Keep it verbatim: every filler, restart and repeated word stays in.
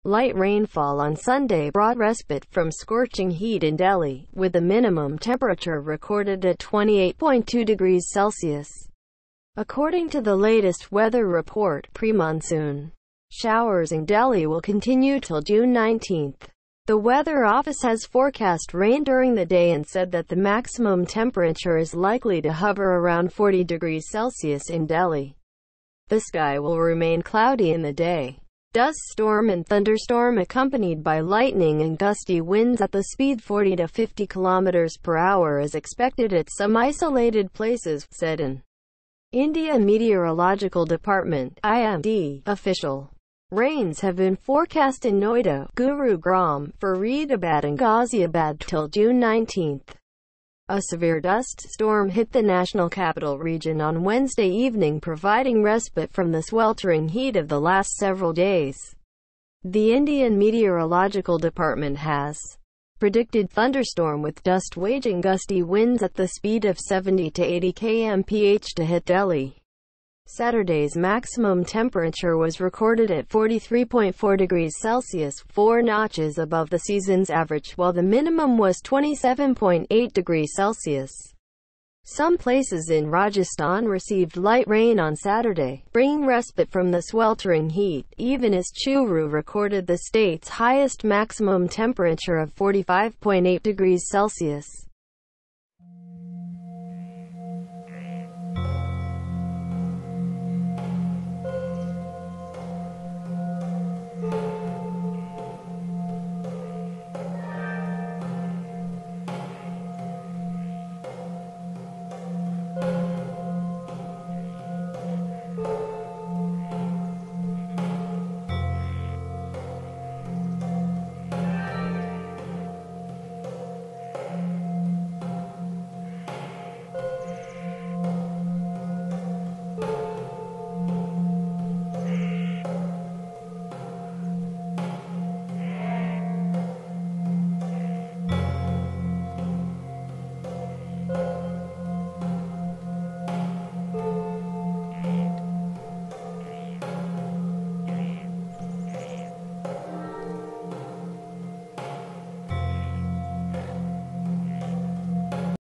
Light rainfall on Sunday brought respite from scorching heat in Delhi, with the minimum temperature recorded at twenty-eight point two degrees Celsius. According to the latest weather report, pre-monsoon showers in Delhi will continue till June nineteenth. The Weather Office has forecast rain during the day and said that the maximum temperature is likely to hover around forty degrees Celsius in Delhi. The sky will remain cloudy in the day. Dust storm and thunderstorm accompanied by lightning and gusty winds at the speed forty to fifty kilometers per hour is expected at some isolated places, said an India Meteorological Department (I M D) official. Rains have been forecast in Noida, Gurugram, Faridabad and Ghaziabad till June nineteenth. A severe dust storm hit the national capital region on Wednesday evening, providing respite from the sweltering heat of the last several days. The Indian Meteorological Department has predicted thunderstorm with dust waging gusty winds at the speed of seventy to eighty kilometers per hour to hit Delhi. Saturday's maximum temperature was recorded at forty-three point four degrees Celsius, four notches above the season's average, while the minimum was twenty-seven point eight degrees Celsius. Some places in Rajasthan received light rain on Saturday, bringing respite from the sweltering heat, even as Churu recorded the state's highest maximum temperature of forty-five point eight degrees Celsius.